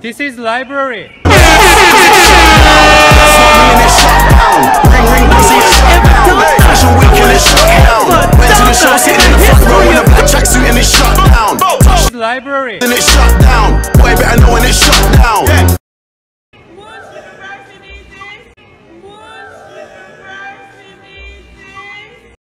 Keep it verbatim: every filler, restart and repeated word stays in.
This is library. Library. Then it shut down. Boy, better know when it shut down.